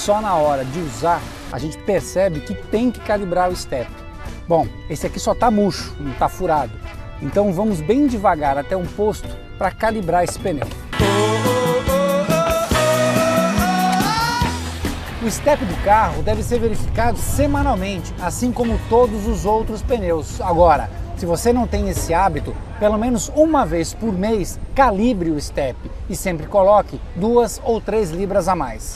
só na hora de usar a gente percebe que tem que calibrar o step. Bom, esse aqui só está murcho, não está furado. Então vamos bem devagar até um posto para calibrar esse pneu. O step do carro deve ser verificado semanalmente, assim como todos os outros pneus. Agora, se você não tem esse hábito, pelo menos uma vez por mês, calibre o step e sempre coloque 2 ou 3 libras a mais.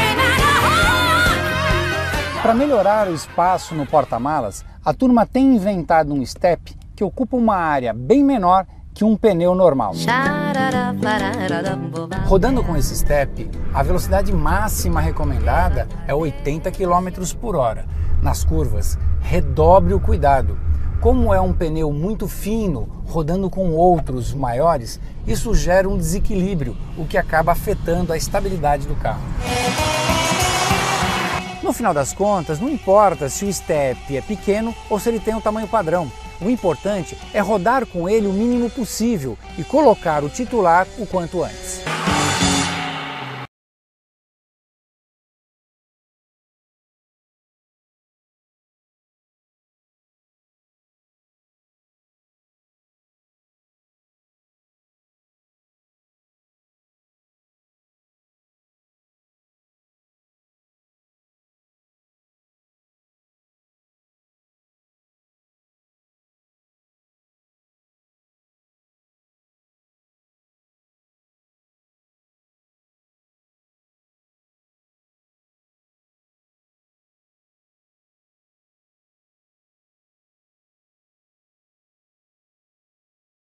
Para melhorar o espaço no porta-malas, a turma tem inventado um step que ocupa uma área bem menor que um pneu normal. Rodando com esse step, a velocidade máxima recomendada é 80 km por hora. Nas curvas, redobre o cuidado. Como é um pneu muito fino, rodando com outros maiores, isso gera um desequilíbrio, o que acaba afetando a estabilidade do carro. No final das contas, não importa se o step é pequeno ou se ele tem um tamanho padrão. O importante é rodar com ele o mínimo possível e colocar o titular o quanto antes.